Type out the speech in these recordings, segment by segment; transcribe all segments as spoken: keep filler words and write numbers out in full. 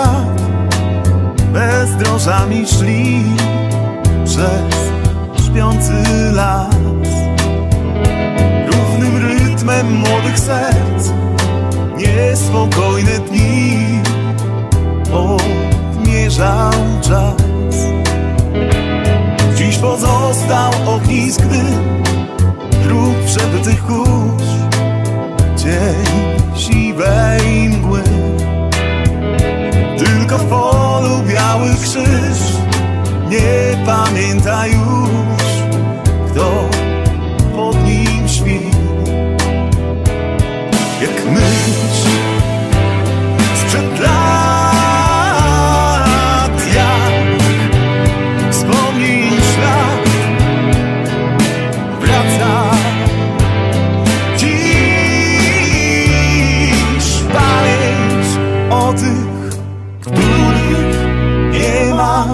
świat bezdrożami szli przez śpiący las. Równym rytmem młodych serc niespokojne dni odmierzał czas. Dziś pozostał ognisk dym dróg przebytych kurz, cień siwej mgły. Tylko w polu biały krzyż nie pamięta już, kto pod nim śpi. Jak myśl sprzed lat, jak wspomnień ślad wraca dziś pamięć o tych, których nie ma.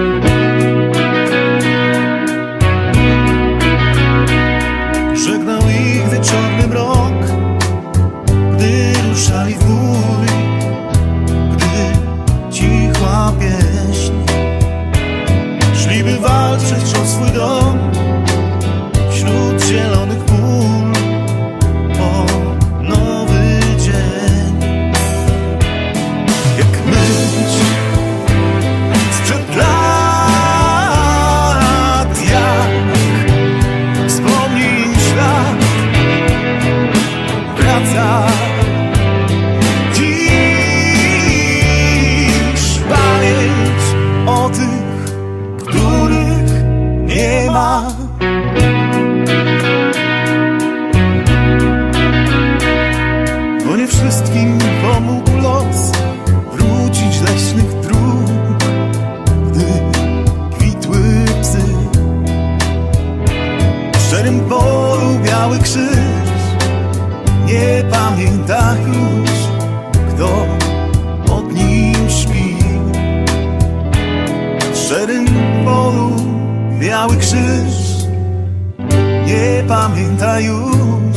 Żegnał ich, gdy czarny mrok, gdy ruszali w bój, gdy cichła pieśń. Szliby walczyć o swój dom wśród zielonych pól, o nowy dzień. Jak myśl sprzed lat, jak wspomnień ślad wraca dziś pamięć o tych, których nie ma. Bo nie wszystkim pomógł los wrócić leśnych dróg, gdy kwitły psy. W szczerym polu biały krzyż nie pamięta już, kto pod nim śpi. W szczerym polu biały krzyż nie pamięta już,